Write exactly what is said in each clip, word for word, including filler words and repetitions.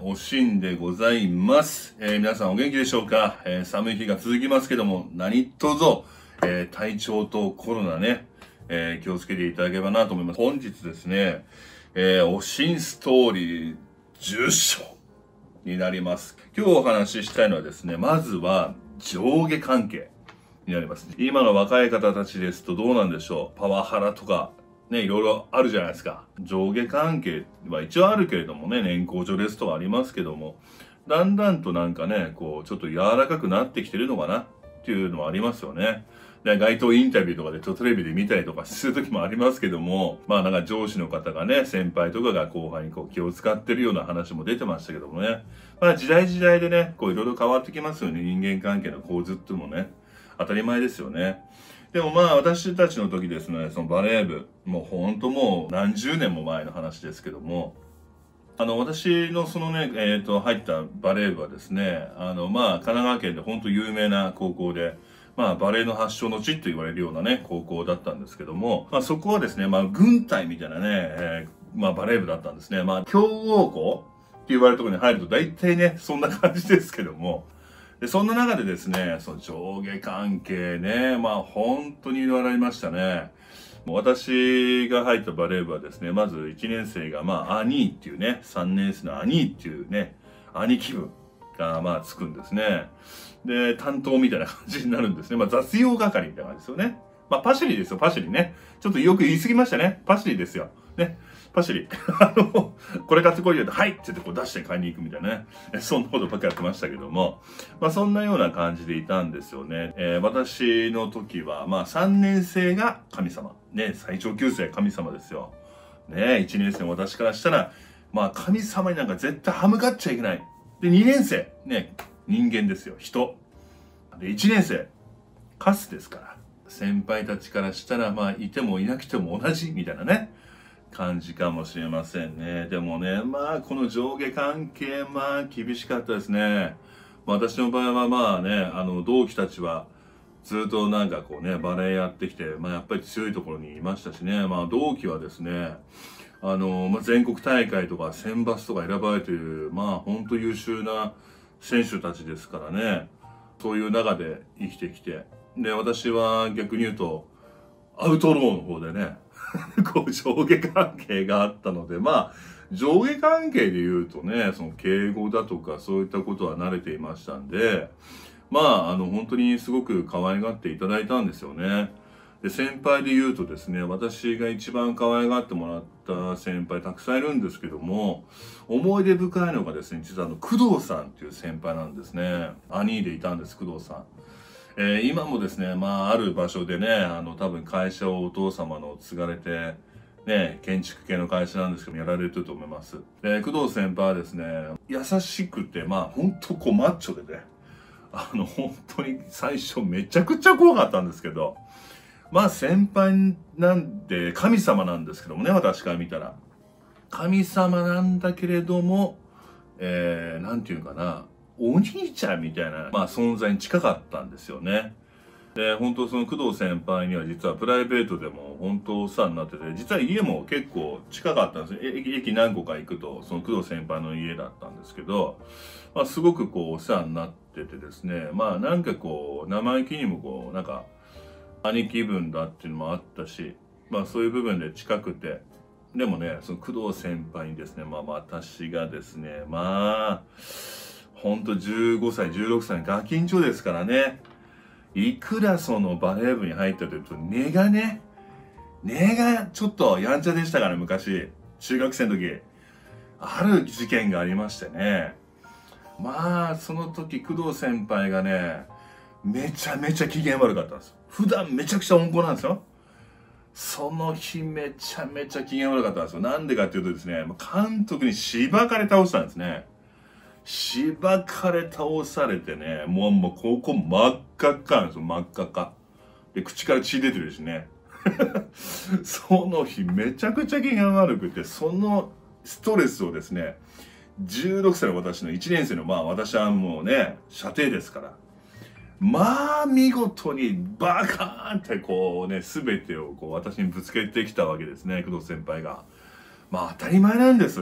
おしんでございます。えー、皆さんお元気でしょうか。えー、寒い日が続きますけども、何卒、えー、体調とコロナね、えー、気をつけていただければなと思います。本日ですね、えー、おしんストーリーじゅっ章になります。今日お話ししたいのはですね、まずは上下関係になります。今の若い方たちですとどうなんでしょう。パワハラとか、ね、いろいろあるじゃないですか。上下関係は一応あるけれどもね、年功序列とかありますけども、だんだんとなんかね、こう、ちょっと柔らかくなってきてるのかなっていうのはありますよね。で、街頭インタビューとかでちょっとテレビで見たりとかする時もありますけども、まあなんか上司の方がね、先輩とかが後輩にこう気を使ってるような話も出てましたけどもね。まあ時代時代でね、こういろいろ変わってきますよね。人間関係の構図っていうのもね。当たり前ですよね。でもまあ私たちの時ですね、そのバレー部、もうほんともう何十年も前の話ですけども、あの私のそのね、えっと、入ったバレー部はですね、あのまあ神奈川県でほんと有名な高校で、まあバレーの発祥の地と言われるようなね、高校だったんですけども、まあそこはですね、まあ軍隊みたいなね、えー、まあバレー部だったんですね。まあ強豪校って言われるところに入ると大体ね、そんな感じですけども、で、そんな中でですね、その上下関係ね、まあ本当にいろいろありましたね。もう私が入ったバレー部はですね、まずいちねん生がまあ兄っていうね、さんねん生の兄っていうね、兄貴分がまあつくんですね。で、担当みたいな感じになるんですね。まあ雑用係みたいな感じですよね。まあパシリですよ、パシリね。ちょっとよく言い過ぎましたね。パシリですよ。ね。パシリ。あの、これ買ってこいよって、はいって言ってこう出して買いに行くみたいなね。そんなことばっかやってましたけども。まあそんなような感じでいたんですよね。えー、私の時は、まあさんねん生が神様。ね、最上級生神様ですよ。ね、いちねん生の私からしたら、まあ神様になんか絶対歯向かっちゃいけない。で、にねん生。ね、人間ですよ。人。で、いちねん生。カスですから。先輩たちからしたら、まあいてもいなくても同じみたいなね。感じかもしれませんね。でもね、まあ、この上下関係、まあ、厳しかったですね。私の場合はまあね、あの、同期たちは、ずっとなんかこうね、バレエやってきて、まあ、やっぱり強いところにいましたしね。まあ、同期はですね、あの、まあ、全国大会とか選抜とか選ばれている、まあ、ほんと優秀な選手たちですからね。そういう中で生きてきて。で、私は逆に言うと、アウトローの方でね、こう上下関係があったので、まあ、上下関係で言うとね、その敬語だとかそういったことは慣れていましたんで、まあ、あの、本当にすごく可愛がっていただいたんですよね。で、先輩で言うとですね、私が一番可愛がってもらった先輩たくさんいるんですけども、思い出深いのがですね、実はあの、工藤さんっていう先輩なんですね。兄でいたんです、工藤さん。えー、今もですね、まあ、ある場所でね、あの、多分会社をお父様の継がれて、ね、建築系の会社なんですけど、やられてると思います。で、工藤先輩はですね、優しくて、まあ、ほんとこう、マッチョでね、あの、本当に最初めちゃくちゃ怖かったんですけど、まあ、先輩なんで、神様なんですけどもね、私から見たら。神様なんだけれども、えー、なんていうかな、お兄ちゃんみたいな、まあ、存在に近かったんですよね。で、本当その工藤先輩には実はプライベートでも本当お世話になってて、実は家も結構近かったんですよ。駅、駅何個か行くと、その工藤先輩の家だったんですけど、まあ、すごくこうお世話になっててですね、まあなんかこう、生意気にもこう、なんか、兄貴分だっていうのもあったし、まあそういう部分で近くて、でもね、その工藤先輩にですね、まあ私がですね、まあ、ほんとじゅうごさい、じゅうろくさいのガキンチョですからね。いくらそのバレー部に入ったというと、根がね、根がちょっとやんちゃでしたから昔、中学生の時、ある事件がありましてね。まあ、その時工藤先輩がね、めちゃめちゃ機嫌悪かったんです。普段めちゃくちゃ温厚なんですよ。その日めちゃめちゃ機嫌悪かったんですよ。なんでかっていうとですね、監督にしばかれ倒したんですね。しばかれ倒されてね、もうもうここ真っ赤っかなんですよ、真っ赤っか。で、口から血出てるしね。その日めちゃくちゃ機嫌悪くて、そのストレスをですね、じゅうろくさいの私のいちねん生の、まあ私はもうね、射程ですから。まあ見事にバカーンってこうね、すべてをこう私にぶつけてきたわけですね、工藤先輩が。まあ当たり前なんです。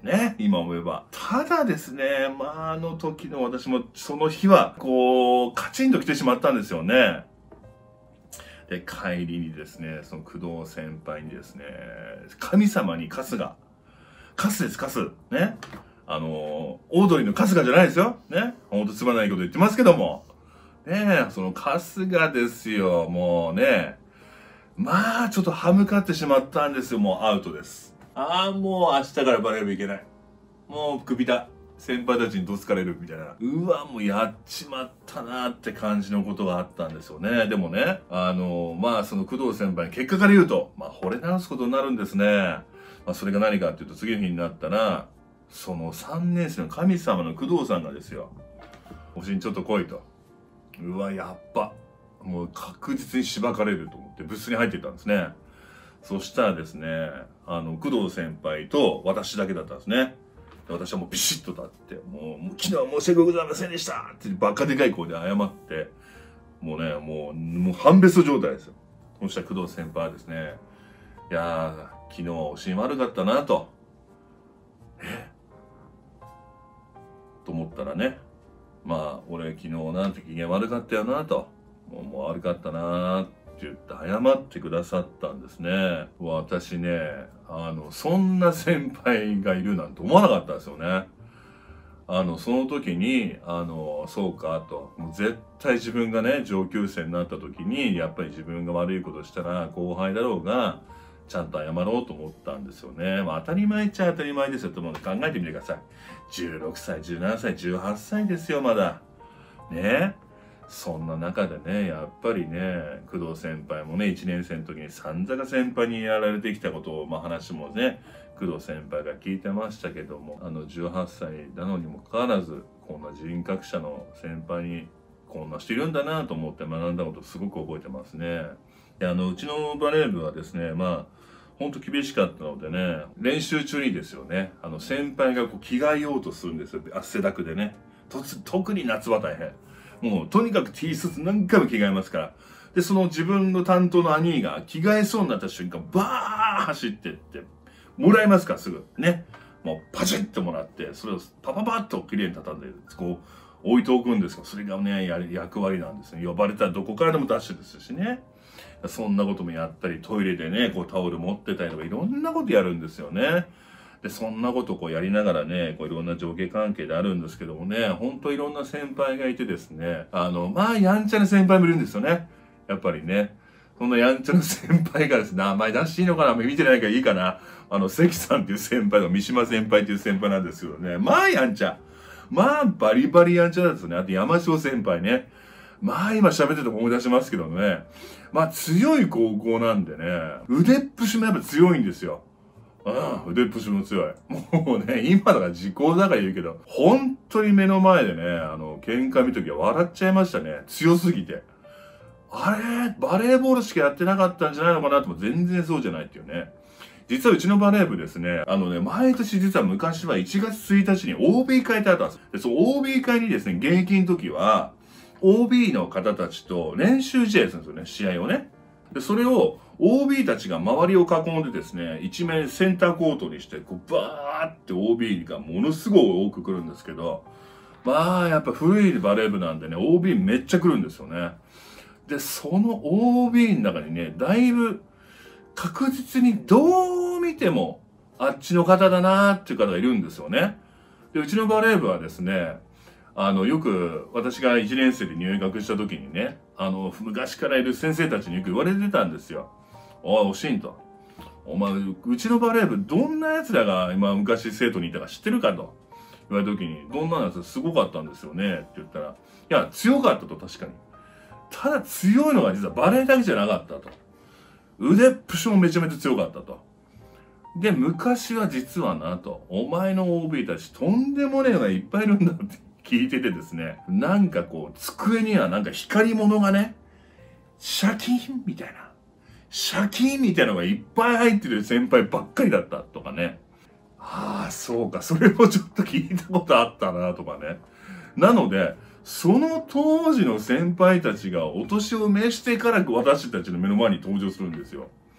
ね、今思えば。ただですね、まあ、あの時の私もその日は、こう、カチンと来てしまったんですよね。で、帰りにですね、その工藤先輩にですね、神様に春日。春日です、春日。ね。あの、オードリーの春日じゃないですよ。ね。ほんとつまらないこと言ってますけども。ねえ、その春日ですよ、もうね。まあ、ちょっと歯向かってしまったんですよ、もうアウトです。ああ、もう明日からバレー部行けない。もう首だ。先輩たちにどつかれるみたいな。うわ、もうやっちまったなって感じのことがあったんですよね。でもね、あの、まあその工藤先輩、結果から言うと、まあ惚れ直すことになるんですね。まあそれが何かっていうと、次の日になったら、そのさんねん生の神様の工藤さんがですよ、おしんちょっと来いと。うわ、やっぱ。もう確実にしばかれると思ってブースに入っていったんですね。そしたらですね、あの、工藤先輩と私だけだったんですね。私はもうビシッと立って、もう、昨日は申し訳ございませんでしたってバカでかい声で謝って、もうね、もう、もう半ベスト状態ですよ。そしたら工藤先輩はですね、いやー、昨日はおしん悪かったなと。えと思ったらね、まあ、俺昨日なんて機嫌悪かったよなと。もう、もう悪かったなって言って謝ってくださったんですね。私ね、あの、そんな先輩がいるなんて思わなかったですよね。あの、その時に、あの、そうかと。もう絶対自分がね、上級生になった時に、やっぱり自分が悪いことしたら後輩だろうが、ちゃんと謝ろうと思ったんですよね。まあ当たり前っちゃ当たり前ですよ。と思うの考えてみてください。じゅうろくさい、じゅうななさい、じゅうはっさいですよ、まだ。ね。そんな中でね、やっぱりね、工藤先輩もね、いちねん生の時に散々先輩にやられてきたことを、まあ話もね、工藤先輩が聞いてましたけども、あのじゅうはっさいなのにもかかわらず、こんな人格者の先輩にこんな人いるんだなと思って学んだことすごく覚えてますね。で、あの、うちのバレー部はですね、まあ、ほんと厳しかったのでね、練習中にですよね、あの、先輩がこう着替えようとするんですよ。汗だくでね。特に夏は大変。もう、とにかく T シャツ何回も着替えますから。で、その自分の担当の兄が着替えそうになった瞬間、バー走ってって、もらいますから、すぐ。ね。もう、パチッともらって、それをパパパッと綺麗に畳んで、こう、置いておくんですが、それがね、や役割なんですね。呼ばれたらどこからでもダッシュですしね。そんなこともやったり、トイレでね、こうタオル持ってたりとか、いろんなことやるんですよね。で、そんなことをこうやりながらね、こういろんな上下関係であるんですけどもね、ほんといろんな先輩がいてですね、あの、まあ、やんちゃな先輩もいるんですよね。やっぱりね。そんなやんちゃな先輩がですね、名前出していいのかな、見てないからいいかな。あの、関さんっていう先輩と三島先輩っていう先輩なんですけどね、まあやんちゃ。まあ、バリバリやんちゃなんですよね。あと山椒先輩ね。まあ今喋ってて思い出しますけどね。まあ強い高校なんでね、腕っぷしもやっぱ強いんですよ。うん、腕っぷしも強い。もうね、今だから時効だから言うけど、本当に目の前でね、あの、喧嘩見ときは笑っちゃいましたね。強すぎて。あれバレーボールしかやってなかったんじゃないのかなとも全然そうじゃないっていうね。実はうちのバレー部ですね、あのね、毎年実は昔はいちがつついたちに オービー 会ってあったんです。で、その オービー 会にですね、現役の時は、オービー の方たちと練習試合するんですよね、試合をね。で、それを オービー たちが周りを囲んでですね、一面センターコートにして、こう、バーって オービー がものすごい多く来るんですけど、まあ、やっぱ古いバレー部なんでね、オービー めっちゃ来るんですよね。で、その オービー の中にね、だいぶ確実にどう見てもあっちの方だなーっていう方がいるんですよね。で、うちのバレー部はですね、あの、よく、私がいちねん生で入学した時にね、あの、昔からいる先生たちによく言われてたんですよ。おい、おしんと。お前、うちのバレー部、どんな奴らが今昔生徒にいたか知ってるかと。言われた時に、どんなやつすごかったんですよねって言ったら、いや、強かったと、確かに。ただ強いのが実はバレーだけじゃなかったと。腕っぷしもめちゃめちゃ強かったと。で、昔は実はなと、お前の オービー たちとんでもねえのがいっぱいいるんだって聞いててですね、なんかこう、机にはなんか光り物がね、シャキーンみたいな、シャキーンみたいなのがいっぱい入ってる先輩ばっかりだったとかね。ああ、そうか、それもちょっと聞いたことあったなとかね。なので、その当時の先輩たちがお年を召してから私たちの目の前に登場するんですよ。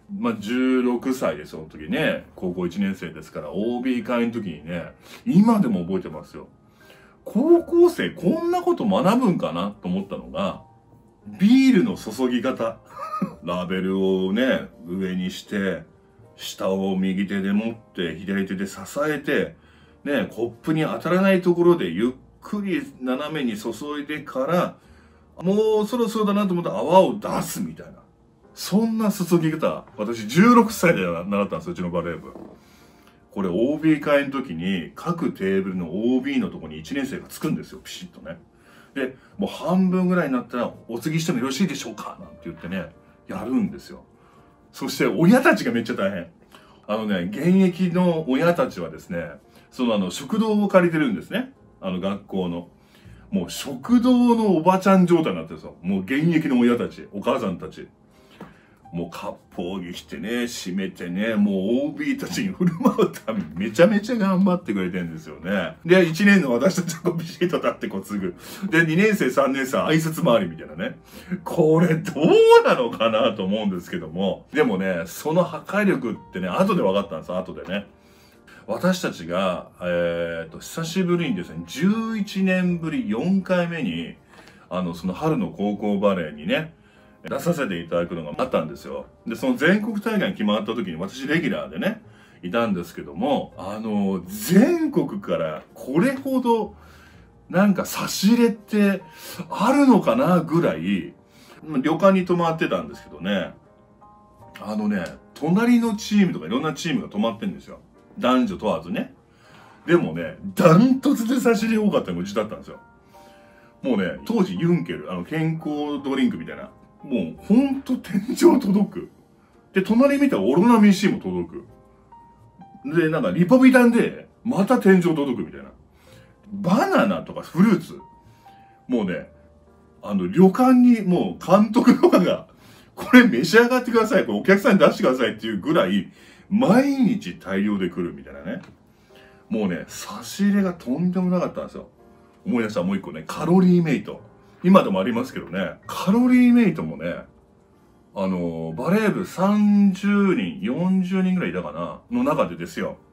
まあ、じゅうろくさいでその時ね、高校いちねん生ですから、オービー 会の時にね、今でも覚えてますよ。高校生こんなこと学ぶんかなと思ったのが、ビールの注ぎ方。ラベルをね、上にして、下を右手で持って、左手で支えて、ね、コップに当たらないところでゆっくり斜めに注いでから、もうそろそろだなと思ったら泡を出すみたいな。そんな注ぎ方、私じゅうろくさいで習ったんですよ、うちのバレー部。これ オービー 会の時に各テーブルの オービー のとこにいちねん生がつくんですよ、ピシッとね。で、もう半分ぐらいになったらお継ぎしてもよろしいでしょうかなんて言ってね、やるんですよ。そして親たちがめっちゃ大変。あのね、現役の親たちはですね、そのあの食堂を借りてるんですね。あの学校の。もう食堂のおばちゃん状態になってるんですよ。もう現役の親たち、お母さんたち。もう割烹着着てね、締めてね、もう オービー たちに振る舞うためにめちゃめちゃ頑張ってくれてるんですよね。で、いちねんの私たちはこうビシッと立ってこう継ぐ。で、にねん生、さんねん生挨拶回りみたいなね。これどうなのかなと思うんですけども。でもね、その破壊力ってね、後で分かったんです、後でね。私たちが、えーと、久しぶりにですね、じゅういちねんぶりよんかいめに、あの、その春の高校バレーにね、出させていただくのがあったんですよ。で、その全国大会に決まった時に私レギュラーでね、いたんですけども、あの、全国からこれほどなんか差し入れってあるのかなぐらい、旅館に泊まってたんですけどね、あのね、隣のチームとかいろんなチームが泊まってんですよ。男女問わずね。でもね、ダントツで差し入れ多かったのがうちだったんですよ。もうね、当時ユンケル、あの健康ドリンクみたいな、もうほんと天井届く。で、隣見たらオロナミン C も届く。で、なんかリポビタンでまた天井届くみたいな。バナナとかフルーツ。もうね、あの旅館にもう監督とかが、これ召し上がってください。これお客さんに出してくださいっていうぐらい、毎日大量で来るみたいなね。もうね、差し入れがとんでもなかったんですよ。思い出したもう一個ね、カロリーメイト。今でもありますけどね、カロリーメイトもね、あの、バレー部さんじゅうにん、よんじゅうにんぐらいいたかなの中でですよ。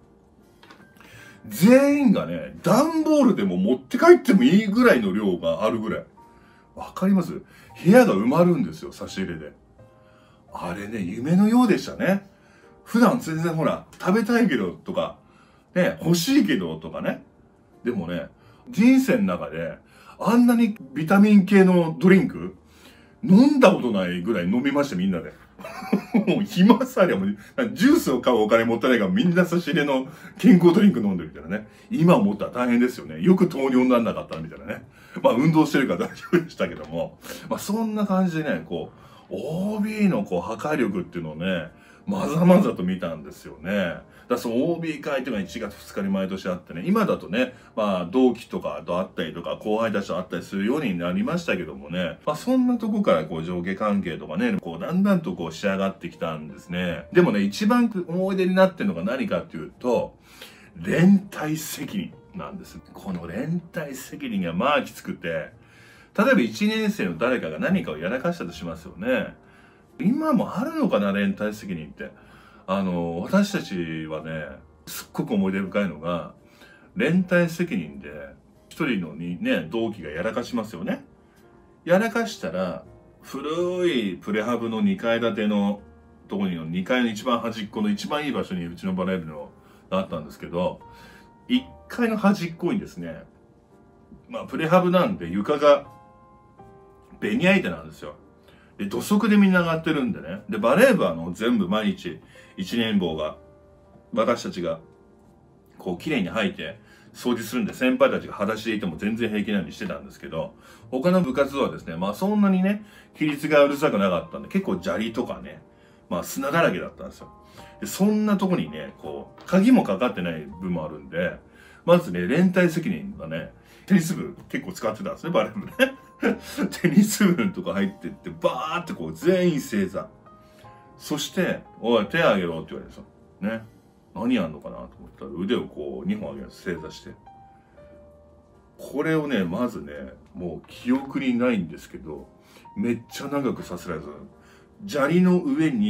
全員がね、段ボールでも持って帰ってもいいぐらいの量があるぐらい。わかります？部屋が埋まるんですよ、差し入れで。あれね、夢のようでしたね。普段全然ほら、食べたいけどとか、ね、欲しいけどとかね。でもね、人生の中で、あんなにビタミン系のドリンク、飲んだことないぐらい飲みました、みんなで。もう暇さえもう、ジュースを買うお金もったいないからみんな差し入れの健康ドリンク飲んでるみたいなね。今思ったら大変ですよね。よく糖尿にならなかったみたいなね。まあ運動してるから大丈夫でしたけども。まあそんな感じでね、こう、オービー のこう破壊力っていうのをね、まざまざと見たんですよね。だからその オービー 会っていうのがいちがつふつかに毎年あってね、今だとね、まあ同期とかと会ったりとか後輩たちと会ったりするようになりましたけどもね、まあそんなとこからこう上下関係とかね、こうだんだんとこう仕上がってきたんですね。でもね、一番思い出になってるのが何かっていうと、連帯責任なんです。この連帯責任がまあきつくて、例えばいちねん生の誰かが何かをやらかしたとしますよね。今もあるのかな、連帯責任って。あの、私たちはね、すっごく思い出深いのが、連帯責任で、一人のにね、同期がやらかしますよね。やらかしたら、古いプレハブのにかい建てのとこにのにかいの一番端っこの一番いい場所にうちのバレー部のあったんですけど、いっかいの端っこにですね、まあプレハブなんで床がベニヤ板なんですよ。で、土足でみんな上がってるんでね。で、バレー部はあの、全部毎日、一年坊が、私たちが、こう、綺麗に吐いて、掃除するんで、先輩たちが裸足でいても全然平気なようにしてたんですけど、他の部活はですね、まあそんなにね、規律がうるさくなかったんで、結構砂利とかね、まあ砂だらけだったんですよ。で、そんなとこにね、こう、鍵もかかってない部もあるんで、まずね、連帯責任がね、テニス部結構使ってたんですね、バレー部ね。テニス部のとこ入ってって、バーってこう全員正座。そして、おい、手あげろって言われるんですよ。ね。何やんのかなと思ったら腕をこうにほん上げるんです、正座して。これをね、まずね、もう記憶にないんですけど、めっちゃ長くさせられた。砂利の上に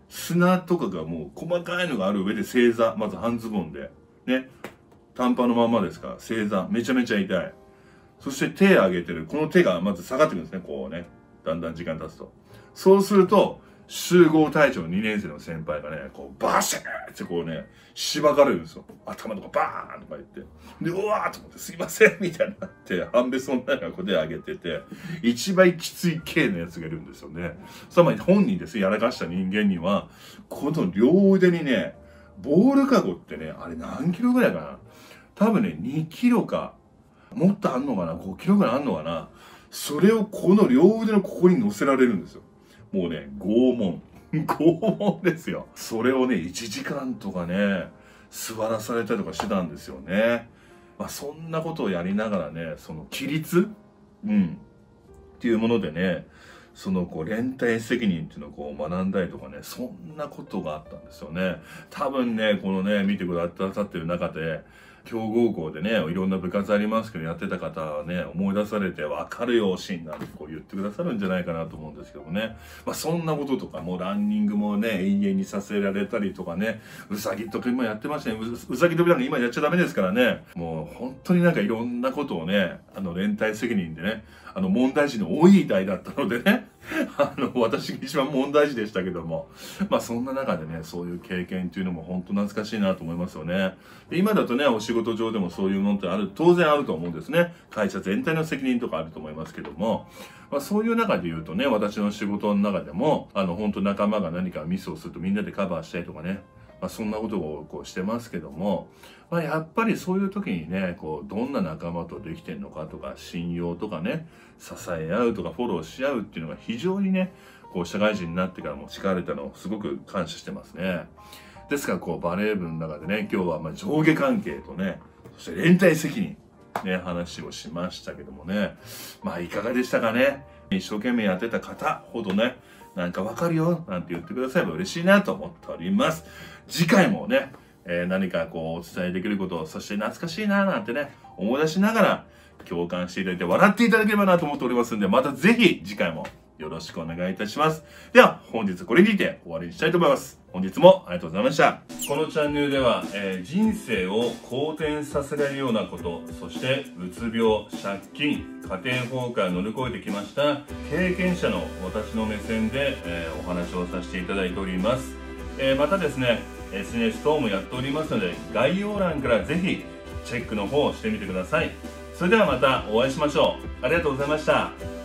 砂とかがもう細かいのがある上で正座、まず半ズボンで、ね、短パンのまんまですから、正座、めちゃめちゃ痛い。そして手上げてる、この手がまず下がってくるんですね、こうね。だんだん時間経つと。そうすると、集合隊長のにねん生の先輩がね、こう、バシャーってこうね、しばかれるんですよ。頭とかバーンとか言って。で、うわーと思って、すいませんみたいになって、半べその中がこう手上げてて、一番きつい系のやつがいるんですよね。つまり本人です、やらかした人間には、この両腕にね、ボールカゴってね、あれ何キロぐらいかな。多分ね、にキロか、もっとあんのかな、ごキロぐらいあんのかな。それをこの両腕のここに乗せられるんですよ。もうね、拷問。拷問ですよ。それをね、いちじかんとかね、座らされたりとかしてたんですよね。まあ、そんなことをやりながらね、その規律うん。っていうものでね、そのこう連帯責任っていうのをこう学んだりとかね、そんなことがあったんですよね。多分ね、このね、見てくださってる中で、強豪校でね、いろんな部活ありますけど、やってた方はね、思い出されて分かるよ、シーンなんてこう言ってくださるんじゃないかなと思うんですけどもね。まあそんなこととか、もうランニングもね、永遠にさせられたりとかね、うさぎとか今やってましたね。う, うさぎ跳びなんか今やっちゃダメですからね。もう本当になんかいろんなことをね、あの連帯責任でね、あの問題児の多い代だったのでね、あの、私が一番問題児でしたけども、まあそんな中でね、そういう経験っていうのも本当懐かしいなと思いますよね。で今だとね、お仕事上でもそういうものってある、当然あると思うんですね。会社全体の責任とかあると思いますけども、まあそういう中で言うとね、私の仕事の中でも、あの、本当仲間が何かミスをするとみんなでカバーしたりとかね、まあそんなことをこうしてますけども、まあやっぱりそういう時にね、こう、どんな仲間とできてんのかとか、信用とかね、支え合うとかフォローし合うっていうのが非常にね、こう社会人になってからも誓われたのをすごく感謝してますね。ですからこうバレー部の中でね、今日はまあ上下関係とね、そして連帯責任、ね、話をしましたけどもね、まあいかがでしたかね。一生懸命やってた方ほどね、なんかわかるよなんて言ってくだされば嬉しいなと思っております。次回もね、えー、何かこうお伝えできることを、そして懐かしいななんてね、思い出しながら共感していただいて笑っていただければなと思っておりますんで、またぜひ次回もよろしくお願いいたします。では本日これにて終わりにしたいと思います。本日もありがとうございました。このチャンネルでは、えー、人生を好転させられるようなこと、そしてうつ病、借金、家庭崩壊を乗り越えてきました経験者の私の目線で、えー、お話をさせていただいております。えー、またですね、エスエヌエス 等もやっておりますので、概要欄からぜひチェックの方をしてみてください。それではまたお会いしましょう。ありがとうございました。